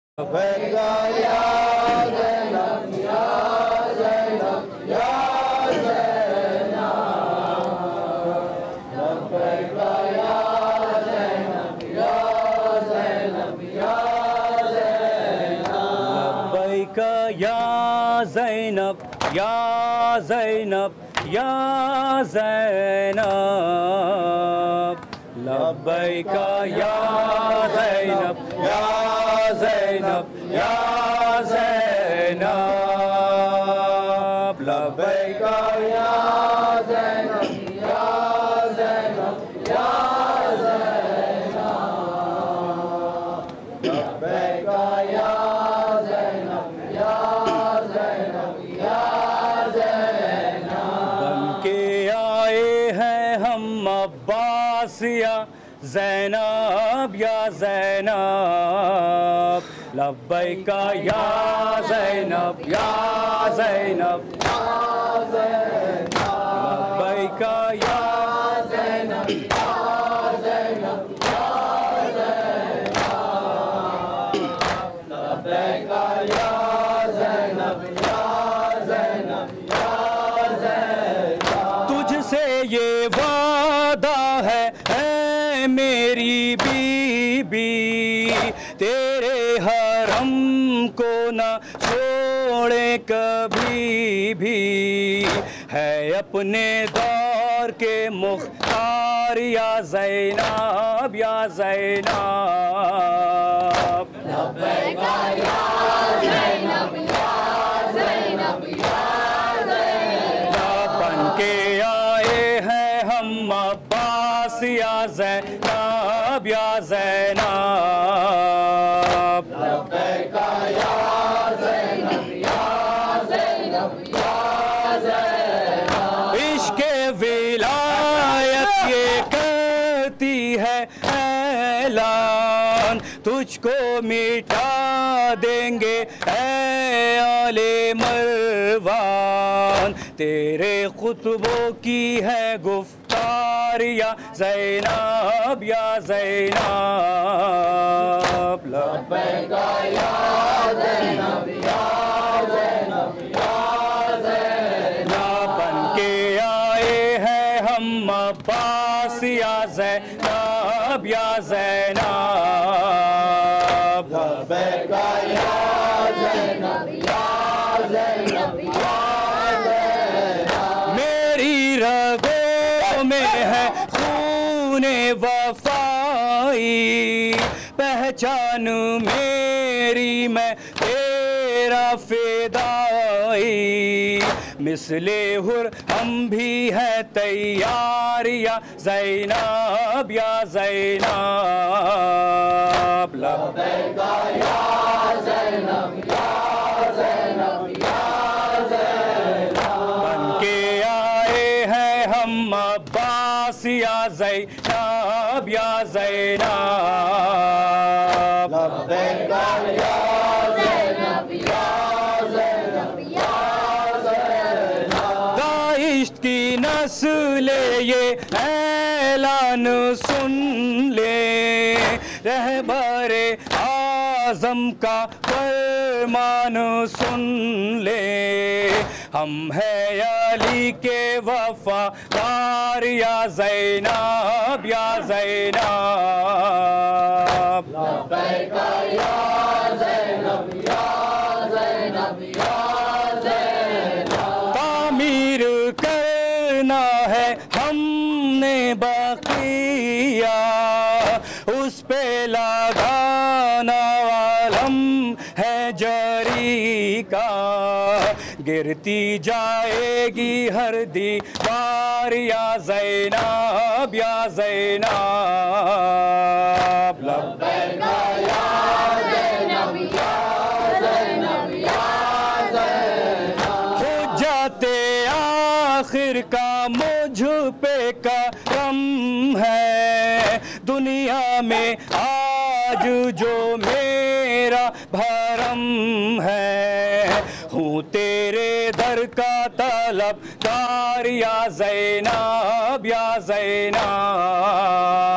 लब्बैक या ज़ैनब या ज़ैनब या ज़ैनब, लब्बैक या ज़ैनब या ज़ैनब या ज़ैनब, लब्बैक या ज़ैनब या ज़ैनब या ज़ैनब, लब्बैक या ज़ैनब या ज़ैनब या ज़ैनब, लब्बैक या ज़ैनब या ज़ैनब या ज़ैनब, लब्बैक या ज़ैनब या ज़ैनब या ज़ैनब। बनके आए हैं हम अब्बास या ज़ैनब या ज़ैनब, लब्बैक या ज़ैनब या ज़ैनब या ज़ैनब, लब्बैक या ज़ैनब या ज़ैनब या ज़ैनब, लब्बैक या ज़ैनब या ज़ैनब या ज़ैनब। तुझसे ये वादा है मेरी बीबी, तेरे हरम को न छोड़े कभी भी, है अपने दौर के मुख्तार या ज़ैनब या ज़ैनब, लब्बैक या ज़ैनब या ज़ैनब या ज़ैनब। बनके आए हैं हम अब्बास या ज़ैनब या ज़ैनब, लब्बैक या ज़ैनब या ज़ैनब या ज़ैनब। इश्क़े विलायत ये करती है ऐलान, तुझको मिटा देंगे ऐ आले मरवान, तेरे खुतबों की है गुफ्तार या ज़ैनब या ज़ैनब, लब्बैक या ज़ैनब या ज़ैनब या ज़ैनब। बनके आए हैं हम अब्बास या ज़ैनब या ज़ैनब, लब्बैक या ज़ैनब या ज़ैनब या ज़ैनब। मेरी रगों में है खूने वफ़ाई, पहचान मेरी मैं तेरा फ़िदाई, मिसले हुर हम भी हैं तैयार या ज़ैनब या ज़ैनब, लब्बैक या ज़ैनब या ज़ैनब या ज़ैनब। बनके आए हैं हम अब्बास या ज़ैनब या ज़ैनब, लब्बैक या ज़ैनब या ज़ैनब या ज़ैनब। दाइश की नस्ल ये ऐलान सुन ले, रहबरे आज़म का फरमान सुन ले, हम है अली के वफ़ादार या ज़ैनब या ज़ैनब, लब्बैक या ज़ैनब या ज़ैनब या ज़ैनब। तामीर करना है हमने बक़िया, उस पे लगाना वालम है जरी का, गिरती जाएगी हर दीवार या ज़ैनब या ज़ैनब, लब्बैक या ज़ैनब या ज़ैनब या ज़ैनब। हुज्जते आखिर का मुझ पे करम है, दुनिया में आज जो मेरा भरम है, हूँ तेरे दर का तलबगार या ज़ैनब या ज़ैनब।